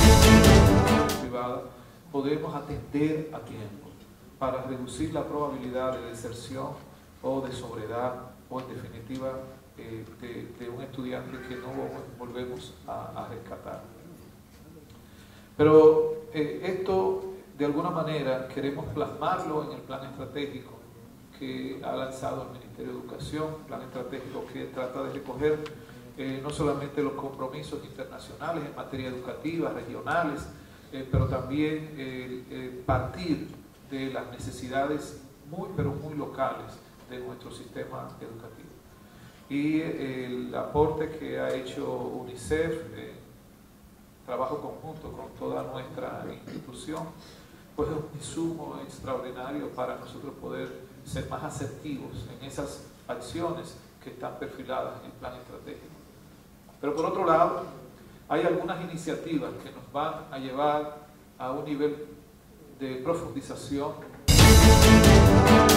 privada, podemos atender a tiempo para reducir la probabilidad de deserción o de sobriedad o en definitiva de un estudiante que no volvemos a rescatar. Pero esto de alguna manera queremos plasmarlo en el plan estratégico que ha lanzado el Ministerio de Educación, plan estratégico que trata de recoger no solamente los compromisos internacionales en materia educativa, regionales, pero también partir de las necesidades pero muy locales de nuestro sistema educativo. Y el aporte que ha hecho UNICEF, trabajo conjunto con toda nuestra institución, pues es un insumo extraordinario para nosotros poder ser más asertivos en esas acciones que están perfiladas en el plan estratégico. Pero por otro lado, hay algunas iniciativas que nos van a llevar a un nivel de profundización